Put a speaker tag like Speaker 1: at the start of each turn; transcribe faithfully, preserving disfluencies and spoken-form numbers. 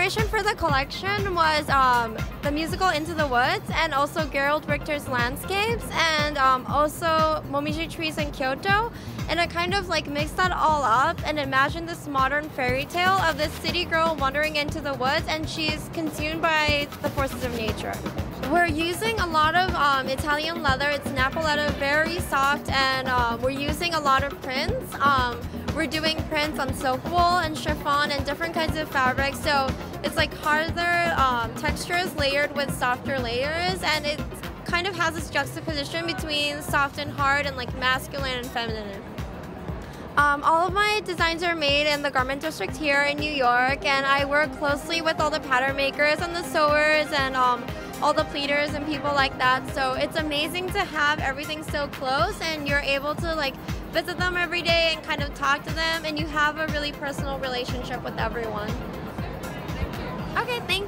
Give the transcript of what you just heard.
Speaker 1: inspiration for the collection was um, the musical Into the Woods and also Gerald Richter's landscapes and um, also Momiji trees in Kyoto. And I kind of like mixed that all up and imagined this modern fairy tale of this city girl wandering into the woods and she's consumed by the forces of nature. We're using a lot of um, Italian leather. It's Napoleto, very soft, and uh, we're using a lot of prints. Um, we're doing prints on silk wool and chiffon and different kinds of fabrics. So it's like harder um, textures layered with softer layers, and it kind of has this juxtaposition between soft and hard and like masculine and feminine. Um, all of my designs are made in the garment district here in New York, and I work closely with all the pattern makers and the sewers and um, all the pleaters and people like that. So it's amazing to have everything so close and you're able to like visit them every day and kind of talk to them, and you have a really personal relationship with everyone. Okay, thank you.